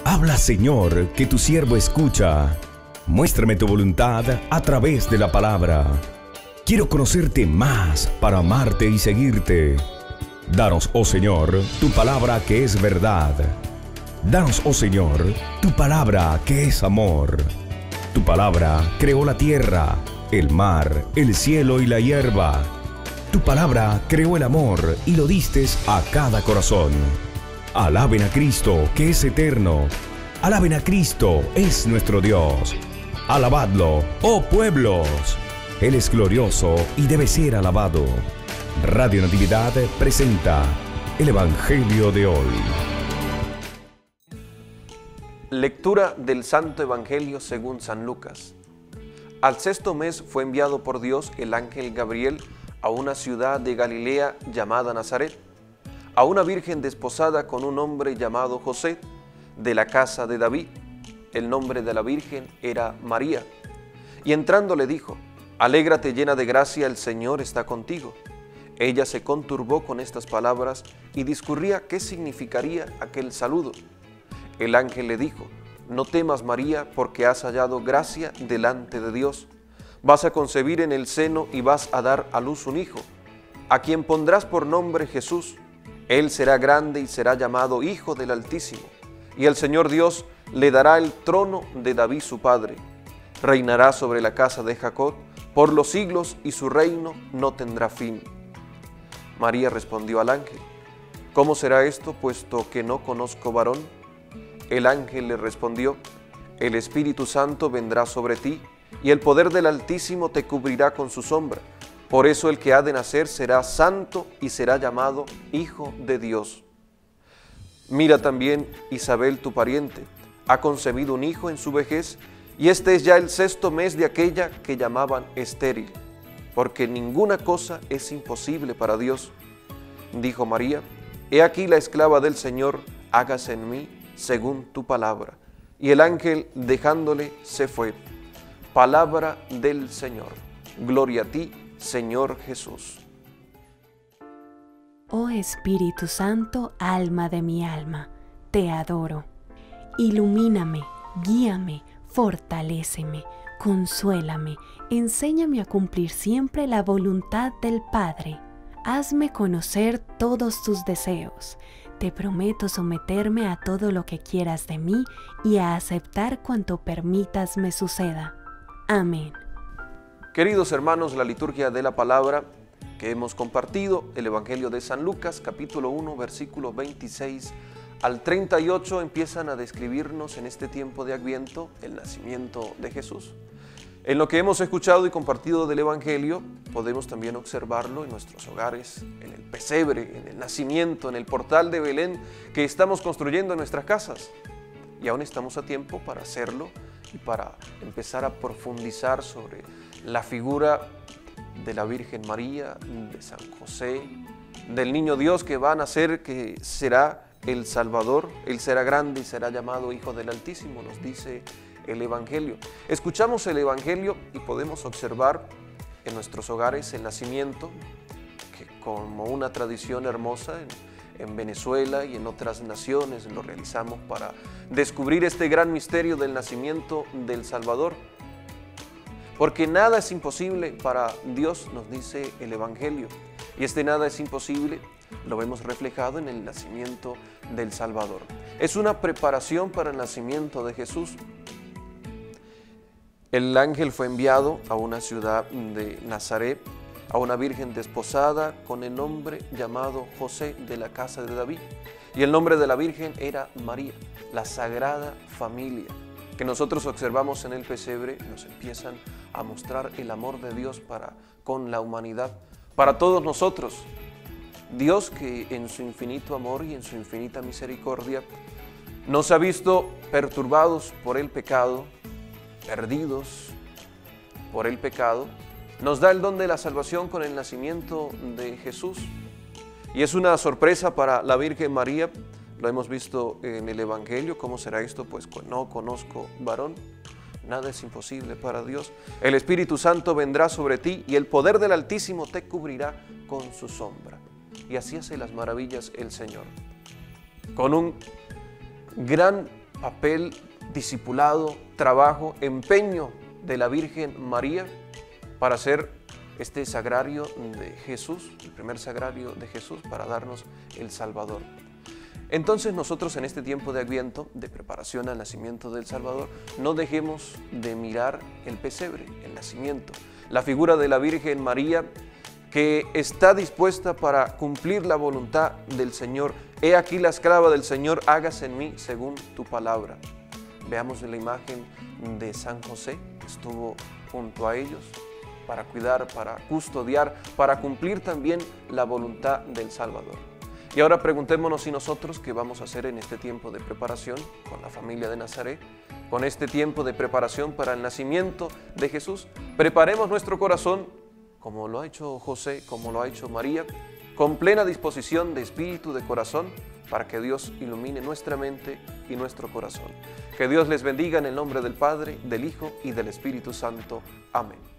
Habla, Señor, que tu siervo escucha. Muéstrame tu voluntad a través de la palabra. Quiero conocerte más para amarte y seguirte. Danos, oh Señor, tu palabra que es verdad. Danos, oh Señor, tu palabra que es amor. Tu palabra creó la tierra, el mar, el cielo y la hierba. Tu palabra creó el amor y lo distes a cada corazón. Alaben a Cristo, que es eterno. Alaben a Cristo, es nuestro Dios. Alabadlo, oh pueblos. Él es glorioso y debe ser alabado. Radio Natividad presenta el Evangelio de hoy. Lectura del Santo Evangelio según San Lucas. Al sexto mes fue enviado por Dios el ángel Gabriel a una ciudad de Galilea llamada Nazaret, a una virgen desposada con un hombre llamado José, de la casa de David. El nombre de la virgen era María. Y entrando le dijo: Alégrate llena de gracia, el Señor está contigo. Ella se conturbó con estas palabras y discurría qué significaría aquel saludo. El ángel le dijo: No temas, María, porque has hallado gracia delante de Dios. Vas a concebir en el seno y vas a dar a luz un hijo, a quien pondrás por nombre Jesús. Él será grande y será llamado Hijo del Altísimo, y el Señor Dios le dará el trono de David su padre. Reinará sobre la casa de Jacob por los siglos y su reino no tendrá fin. María respondió al ángel: ¿Cómo será esto, puesto que no conozco varón? El ángel le respondió: El Espíritu Santo vendrá sobre ti, y el poder del Altísimo te cubrirá con su sombra. Por eso el que ha de nacer será santo y será llamado Hijo de Dios. Mira también, Isabel, tu pariente, ha concebido un hijo en su vejez, y este es ya el sexto mes de aquella que llamaban estéril, porque ninguna cosa es imposible para Dios. Dijo María: He aquí la esclava del Señor, hágase en mí según tu palabra. Y el ángel, dejándole, se fue. Palabra del Señor. Gloria a ti, Señor Jesús. Oh Espíritu Santo, alma de mi alma, te adoro. Ilumíname, guíame, fortaléceme, consuélame, enséñame a cumplir siempre la voluntad del Padre. Hazme conocer todos tus deseos. Te prometo someterme a todo lo que quieras de mí y a aceptar cuanto permitas me suceda. Amén. Queridos hermanos, la liturgia de la palabra que hemos compartido, el Evangelio de San Lucas, capítulo 1, versículos 26 al 38, empiezan a describirnos en este tiempo de Adviento el nacimiento de Jesús. En lo que hemos escuchado y compartido del Evangelio, podemos también observarlo en nuestros hogares, en el pesebre, en el nacimiento, en el portal de Belén que estamos construyendo en nuestras casas. Y aún estamos a tiempo para hacerlo y para empezar a profundizar sobre la figura de la Virgen María, de San José, del niño Dios que va a nacer, que será el Salvador. Él será grande y será llamado Hijo del Altísimo, nos dice el Evangelio. Escuchamos el Evangelio y podemos observar en nuestros hogares el nacimiento, que como una tradición hermosa en Venezuela y en otras naciones lo realizamos para descubrir este gran misterio del nacimiento del Salvador. Porque nada es imposible para Dios, nos dice el Evangelio. Y este nada es imposible lo vemos reflejado en el nacimiento del Salvador. Es una preparación para el nacimiento de Jesús. El ángel fue enviado a una ciudad de Nazaret, a una virgen desposada con el nombre llamado José, de la casa de David. Y el nombre de la virgen era María, la Sagrada Familia, que nosotros observamos en el pesebre. Nos empiezan a mostrar el amor de Dios para con la humanidad, para todos nosotros. Dios, que en su infinito amor y en su infinita misericordia nos ha visto perturbados por el pecado, perdidos por el pecado, nos da el don de la salvación con el nacimiento de Jesús. Y es una sorpresa para la Virgen María. Lo hemos visto en el Evangelio. ¿Cómo será esto? Pues no conozco varón. Nada es imposible para Dios. El Espíritu Santo vendrá sobre ti y el poder del Altísimo te cubrirá con su sombra. Y así hace las maravillas el Señor. Con un gran papel, discipulado, trabajo, empeño de la Virgen María para hacer este sagrario de Jesús, el primer sagrario de Jesús para darnos el Salvador. Entonces nosotros en este tiempo de Adviento, de preparación al nacimiento del Salvador, no dejemos de mirar el pesebre, el nacimiento, la figura de la Virgen María que está dispuesta para cumplir la voluntad del Señor. He aquí la esclava del Señor, hágase en mí según tu palabra. Veamos la imagen de San José, que estuvo junto a ellos para cuidar, para custodiar, para cumplir también la voluntad del Salvador. Y ahora preguntémonos si nosotros qué vamos a hacer en este tiempo de preparación con la familia de Nazaret, con este tiempo de preparación para el nacimiento de Jesús. Preparemos nuestro corazón, como lo ha hecho José, como lo ha hecho María, con plena disposición de espíritu, de corazón, para que Dios ilumine nuestra mente y nuestro corazón. Que Dios les bendiga en el nombre del Padre, del Hijo y del Espíritu Santo. Amén.